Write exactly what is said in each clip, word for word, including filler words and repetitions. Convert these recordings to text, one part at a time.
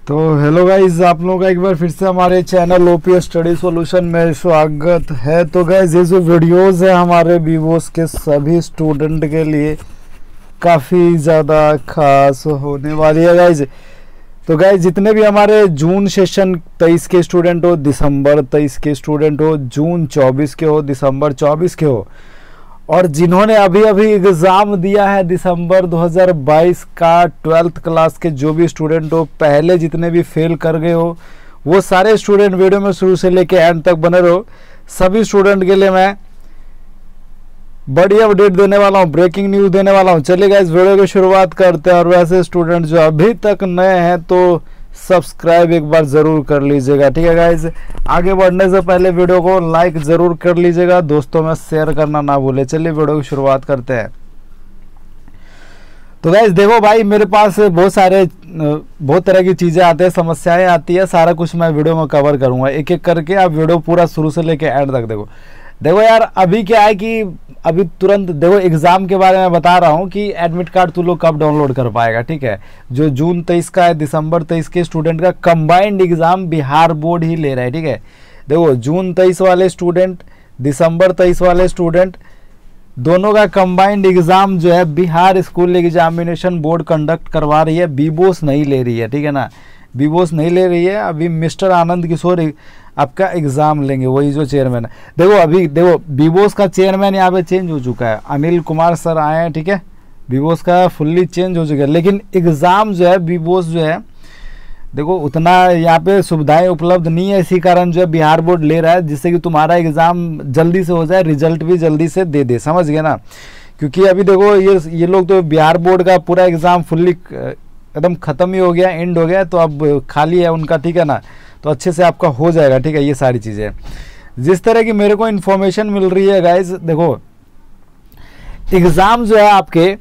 तो hello guys, आप लोगों का एक बार फिर से हमारे चैनल ओपी स्टडी सॉल्यूशन में स्वागत है। तो गाइज ये जो वीडियोस है हमारे बीवोस के सभी स्टूडेंट के लिए काफ़ी ज़्यादा खास होने वाली है गाइज। तो गाइज जितने भी हमारे जून सेशन तेईस के स्टूडेंट हो, दिसंबर तेईस के स्टूडेंट हो, जून चौबीस के हो, दिसंबर चौबीस के हो, और जिन्होंने अभी अभी एग्ज़ाम दिया है दिसंबर दो हज़ार बाईस का ट्वेल्थ क्लास के जो भी स्टूडेंट हो, पहले जितने भी फेल कर गए हो, वो सारे स्टूडेंट वीडियो में शुरू से लेके एंड तक बने रहो। सभी स्टूडेंट के लिए मैं बड़ी अपडेट देने वाला हूँ, ब्रेकिंग न्यूज़ देने वाला हूँ। चलिए गाइस वीडियो की शुरुआत करते हैं। और वैसे स्टूडेंट जो अभी तक नए हैं तो सब्सक्राइब एक बार ज़रूर कर लीजिएगा, ठीक है गाइस। आगे बढ़ने से पहले वीडियो को लाइक ज़रूर कर लीजिएगा, दोस्तों में शेयर करना ना भूले। चलिए वीडियो की शुरुआत करते हैं। तो गाइस देखो भाई, मेरे पास बहुत सारे बहुत तरह की चीज़ें आती है, समस्याएं आती है, सारा कुछ मैं वीडियो में कवर करूँगा एक एक करके। आप वीडियो पूरा शुरू से लेके एंड तक देखो। देखो यार, अभी क्या है कि अभी तुरंत देखो एग्ज़ाम के बारे में बता रहा हूँ कि एडमिट कार्ड तू लोग कब डाउनलोड कर पाएगा, ठीक है। जो जून तेईस का है, दिसंबर तेईस के स्टूडेंट का कंबाइंड एग्ज़ाम बिहार बोर्ड ही ले रहा है, ठीक है। देखो जून तेईस वाले स्टूडेंट, दिसंबर तेईस वाले स्टूडेंट, दोनों का कंबाइंड एग्ज़ाम जो है Bihar school examination board conduct करवा रही है, बीबोस नहीं ले रही है, ठीक है ना। बीबोस नहीं ले रही है। अभी मिस्टर आनंद किशोर आपका एग्ज़ाम लेंगे, वही जो चेयरमैन है। देखो अभी देखो बीबोस का चेयरमैन यहाँ पे चेंज हो चुका है, अनिल कुमार सर आए हैं, ठीक है। बीबोस का फुल्ली चेंज हो चुका है, लेकिन एग्ज़ाम जो है बीबोस जो है देखो उतना यहाँ पे सुविधाएं उपलब्ध नहीं है। इसी कारण जो है बिहार बोर्ड ले रहा है, जिससे कि तुम्हारा एग्ज़ाम जल्दी से हो जाए, रिजल्ट भी जल्दी से दे दे, समझ गए ना। क्योंकि अभी देखो ये ये लोग तो बिहार बोर्ड का पूरा एग्ज़ाम फुल्ली एकदम ख़त्म ही हो गया, एंड हो गया, तो अब खाली है उनका, ठीक है ना। तो अच्छे से आपका हो जाएगा, ठीक है। ये सारी चीज़ें जिस तरह की मेरे को इन्फॉर्मेशन मिल रही है गाइज, देखो एग्ज़ाम जो है आपके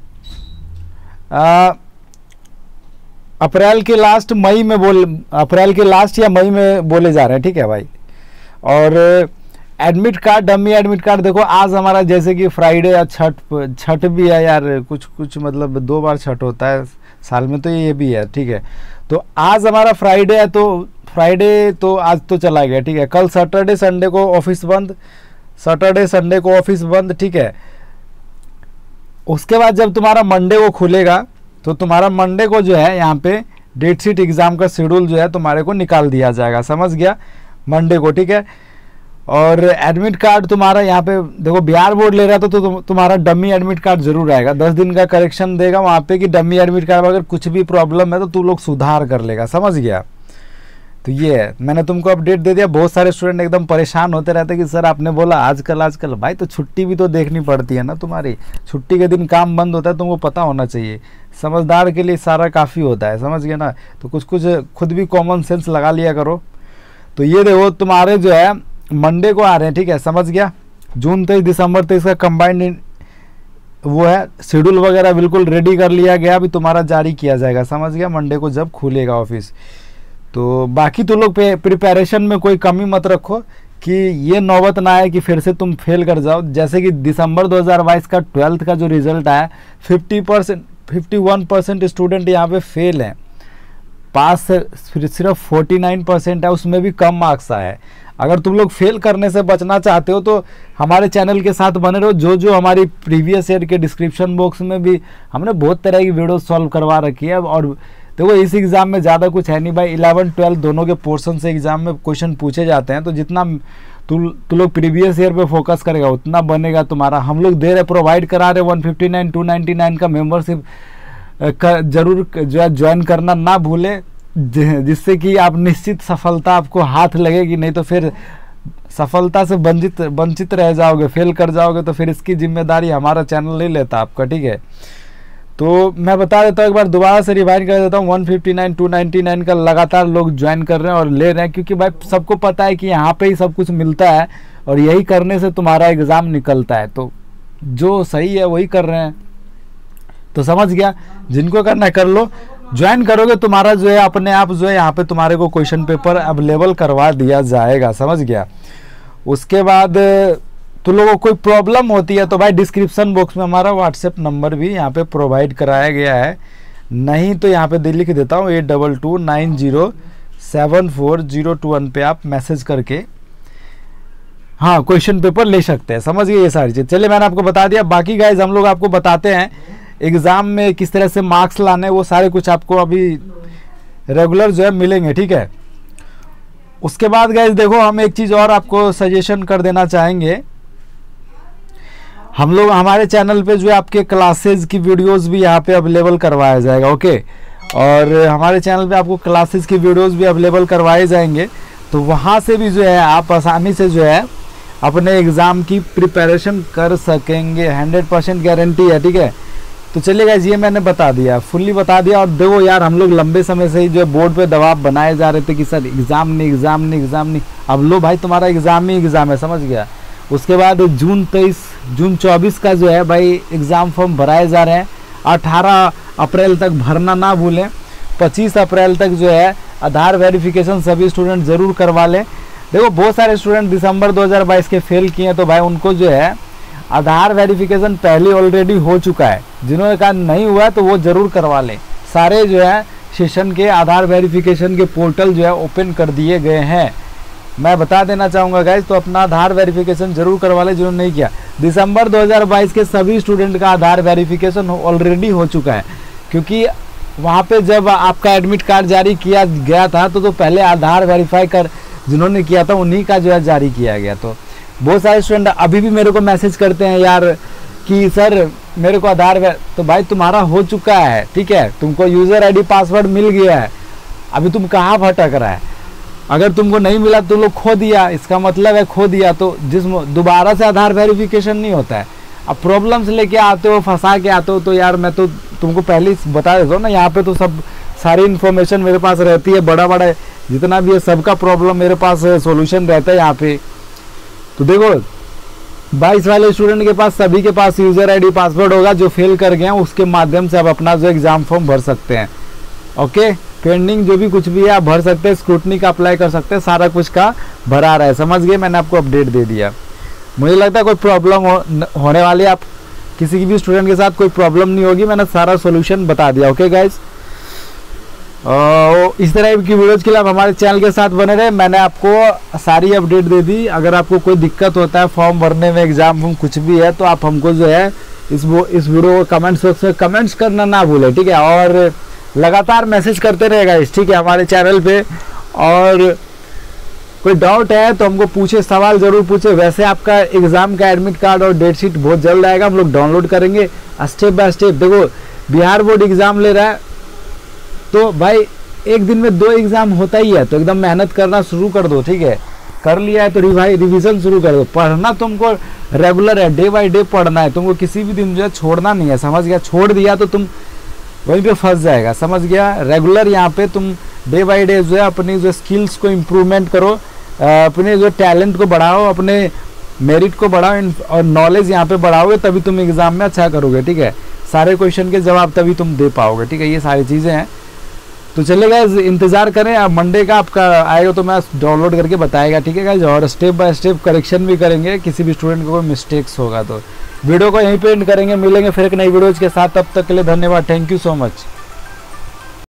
आ, अप्रैल के लास्ट मई में बोल अप्रैल के लास्ट या मई में बोले जा रहे हैं, ठीक है भाई। और admit card, dummy admit card देखो आज हमारा जैसे कि फ्राइडे या छठ छठ भी है यार, कुछ कुछ मतलब दो बार छठ होता है साल में, तो ये भी है, ठीक है। तो आज हमारा फ्राइडे है, तो फ्राइडे तो आज तो चला गया, ठीक है। कल सैटरडे संडे को ऑफिस बंद, सैटरडे संडे को ऑफिस बंद, ठीक है। उसके बाद जब तुम्हारा मंडे को खुलेगा तो तुम्हारा मंडे को जो है यहाँ पे डेट शीट एग्ज़ाम का शेड्यूल जो है तुम्हारे को निकाल दिया जाएगा, समझ गया, मंडे को, ठीक है। और एडमिट कार्ड तुम्हारा यहाँ पे देखो बिहार बोर्ड ले रहा था, तो तुम, तुम्हारा डमी एडमिट कार्ड जरूर आएगा। दस दिन का करेक्शन देगा वहाँ पे कि डमी एडमिट कार्ड में अगर कुछ भी प्रॉब्लम है तो तू लोग सुधार कर लेगा, समझ गया। तो ये है, मैंने तुमको अपडेट दे दिया। बहुत सारे स्टूडेंट एकदम परेशान होते रहते कि सर आपने बोला आजकल आजकल भाई, तो छुट्टी भी तो देखनी पड़ती है ना तुम्हारी। छुट्टी के दिन काम बंद होता है, तुमको पता होना चाहिए। समझदार के लिए सारा काफ़ी होता है, समझ गए ना। तो कुछ कुछ खुद भी कॉमन सेंस लगा लिया करो। तो ये देखो तुम्हारे जो है मंडे को आ रहे हैं, ठीक है, समझ गया। जून तेईस दिसंबर तेईस का कंबाइंड वो है, शेड्यूल वगैरह बिल्कुल रेडी कर लिया गया, अभी तुम्हारा जारी किया जाएगा, समझ गया, मंडे को जब खुलेगा ऑफिस। तो बाकी तुम लोग प्रिपरेशन में कोई कमी मत रखो कि ये नौबत ना आए कि फिर से तुम फेल कर जाओ। जैसे कि दिसंबर दो हज़ार बाईस का ट्वेल्थ का जो रिजल्ट आया, fifty percent fifty one percent student यहाँ पे फेल हैं, पास सिर्फ फोर्टी नाइन परसेंट है, उसमें भी कम मार्क्स आए हैं। अगर तुम लोग फेल करने से बचना चाहते हो तो हमारे चैनल के साथ बने रहो। जो जो हमारी प्रीवियस ईयर के डिस्क्रिप्शन बॉक्स में भी हमने बहुत तरह की वीडियो सॉल्व करवा रखी है। और देखो इस एग्ज़ाम में ज़्यादा कुछ है नहीं भाई, इलेवन ट्वेल्थ दोनों के पोर्शन से एग्ज़ाम में क्वेश्चन पूछे जाते हैं। तो जितना तू तू लोग प्रीवियस ईयर पे फोकस करेगा उतना बनेगा तुम्हारा। हम लोग दे रहे, प्रोवाइड करा रहे one fifty nine two ninety nine का मेम्बरशिप का जरूर जो है ज्वाइन करना ना भूले, जिससे कि आप निश्चित सफलता आपको हाथ लगेगी। नहीं तो फिर सफलता से वंचित वंचित रह जाओगे, फेल कर जाओगे, तो फिर इसकी जिम्मेदारी हमारा चैनल नहीं लेता आपका, ठीक है। तो मैं बता देता हूँ, एक बार दोबारा से रिवाइंड कर देता हूँ। One fifty nine two ninety nine का लगातार लोग ज्वाइन कर रहे हैं और ले रहे हैं, क्योंकि भाई सबको पता है कि यहाँ पे ही सब कुछ मिलता है और यही करने से तुम्हारा एग्ज़ाम निकलता है। तो जो सही है वही कर रहे हैं, तो समझ गया। जिनको करना है कर लो, ज्वाइन करोगे तुम्हारा जो है अपने आप जो है यहाँ पे तुम्हारे को क्वेश्चन पेपर अवेलेबल करवा दिया जाएगा, समझ गया। उसके बाद तो लोगों को कोई प्रॉब्लम होती है तो भाई डिस्क्रिप्शन बॉक्स में हमारा व्हाट्सएप नंबर भी यहाँ पे प्रोवाइड कराया गया है। नहीं तो यहाँ पे दे लिख देता हूँ eight double two nine zero seven four zero two one पे आप मैसेज करके हाँ क्वेश्चन पेपर ले सकते हैं। समझ गए ये सारी चीज़। चलिए मैंने आपको बता दिया, बाकी गाइज हम लोग आपको बताते हैं एग्ज़ाम में किस तरह से मार्क्स लाने, वो सारे कुछ आपको अभी रेगुलर जो है मिलेंगे, ठीक है। उसके बाद गाइज देखो हम एक चीज़ और आपको सजेशन कर देना चाहेंगे, हम लोग हमारे चैनल पे जो है आपके क्लासेस की वीडियोस भी यहाँ पे अवेलेबल करवाया जाएगा, ओके। और हमारे चैनल पे आपको क्लासेस की वीडियोस भी अवेलेबल करवाए जाएंगे, तो वहाँ से भी जो है आप आसानी से जो है अपने एग्ज़ाम की प्रिपरेशन कर सकेंगे, हंड्रेड परसेंट गारंटी है, ठीक है। तो चलिए गाइस ये मैंने बता दिया, फुल्ली बता दिया। और देखो यार हम लोग लंबे समय से ही जो बोर्ड पे दबाव बनाए जा रहे थे कि सर एग्ज़ाम नहीं एग्ज़ाम नहीं एग्ज़ाम नहीं, अब लो भाई तुम्हारा एग्ज़ाम ही एग्ज़ाम है, समझ गया। उसके बाद जून तेईस जून चौबीस का जो है भाई एग्ज़ाम फॉर्म भराए जा रहे हैं, अठारह अप्रैल तक भरना ना भूलें। पच्चीस अप्रैल तक जो है आधार वेरिफिकेशन सभी स्टूडेंट ज़रूर करवा लें। देखो बहुत सारे स्टूडेंट दिसंबर दो हज़ार बाईस के फेल किए हैं, तो भाई उनको जो है आधार वेरिफिकेशन पहले ऑलरेडी हो चुका है, जिन्होंने कहा नहीं हुआ तो वो ज़रूर करवा लें। सारे जो है सेशन के आधार वेरिफिकेशन के पोर्टल जो है ओपन कर दिए गए हैं, मैं बता देना चाहूँगा गाइज। तो अपना आधार वेरिफिकेशन जरूर करवा लें जिन्होंने नहीं किया। दिसंबर दो हज़ार बाईस के सभी स्टूडेंट का आधार वेरिफिकेशन ऑलरेडी हो चुका है, क्योंकि वहाँ पे जब आपका एडमिट कार्ड जारी किया गया था तो, तो पहले आधार वेरीफाई कर जिन्होंने किया था उन्हीं का जो है जारी किया गया। तो बहुत सारे स्टूडेंट अभी भी मेरे को मैसेज करते हैं यार कि सर मेरे को आधार, तो भाई तुम्हारा हो चुका है, ठीक है, तुमको यूज़र आईडी पासवर्ड मिल गया है, अभी तुम कहाँ भटक रहा है। अगर तुमको नहीं मिला तो लोग खो दिया, इसका मतलब है खो दिया, तो जिस दोबारा से आधार वेरिफिकेशन नहीं होता है। अब प्रॉब्लम्स लेके आते हो, फंसा के आते हो, तो यार मैं तो तुमको पहले ही बता देता हूँ ना, यहाँ पे तो सब सारी इन्फॉर्मेशन मेरे पास रहती है, बड़ा बड़ा जितना भी है सबका प्रॉब्लम मेरे पास सॉल्यूशन रहता है यहाँ पे। तो देखो बाईस वाले स्टूडेंट के पास सभी के पास यूज़र आईडी पासवर्ड होगा, जो फेल कर गए हैं उसके माध्यम से आप अपना जो एग्ज़ाम फॉर्म भर सकते हैं, ओके। पेंडिंग जो भी कुछ भी है आप भर सकते हैं, स्क्रूटनी का अप्लाई कर सकते हैं, सारा कुछ का भरा रहा है, समझ गए। मैंने आपको अपडेट दे दिया। मुझे लगता है कोई प्रॉब्लम हो, होने वाली, आप किसी की भी स्टूडेंट के साथ कोई प्रॉब्लम नहीं होगी, मैंने सारा सॉल्यूशन बता दिया, ओके गाइज। इस तरह की वीडियोज़ के लिए आप हमारे चैनल के साथ बने रहे, मैंने आपको सारी अपडेट दे दी। अगर आपको कोई दिक्कत होता है फॉर्म भरने में, एग्जाम फॉर्म कुछ भी है, तो आप हमको जो है इस वो इस वीडियो को कमेंट्स बॉक्स में कमेंट्स करना ना भूलें, ठीक है। और लगातार मैसेज करते रहेगा इस, ठीक है, हमारे चैनल पे। और कोई डाउट है तो हमको पूछे, सवाल ज़रूर पूछे। वैसे आपका एग्ज़ाम का एडमिट कार्ड और डेट शीट बहुत जल्द आएगा, हम लोग डाउनलोड करेंगे स्टेप बाय स्टेप। देखो बिहार बोर्ड एग्ज़ाम ले रहा है, तो भाई एक दिन में दो एग्ज़ाम होता ही है, तो एकदम मेहनत करना शुरू कर दो, ठीक है। कर लिया है तो रिवाइज रिविज़न शुरू कर दो। पढ़ना तुमको रेगुलर है, डे बाय डे पढ़ना है, तुमको किसी भी दिन जो है छोड़ना नहीं है, समझ गया। छोड़ दिया तो तुम वहीं पे फंस जाएगा, समझ गया। रेगुलर यहाँ पे तुम डे बाय डे जो है अपनी जो स्किल्स को इम्प्रूवमेंट करो, अपने जो टैलेंट को बढ़ाओ, अपने मेरिट को बढ़ाओ और नॉलेज यहाँ पे बढ़ाओगे, तभी तुम एग्ज़ाम में अच्छा करोगे, ठीक है। सारे क्वेश्चन के जवाब तभी तुम दे पाओगे, ठीक है। ये सारी चीज़ें हैं, तो चलिए गाइस इंतज़ार करें, अब मंडे का आपका आएगा तो मैं डाउनलोड करके बताएगा, ठीक है गाइस। और स्टेप बाय स्टेप करेक्शन भी करेंगे, किसी भी स्टूडेंट को कोई मिस्टेक्स होगा तो। वीडियो को यहीं पे एंड करेंगे, मिलेंगे फिर एक नई वीडियोज़ के साथ, तब तक के लिए धन्यवाद, थैंक यू सो मच।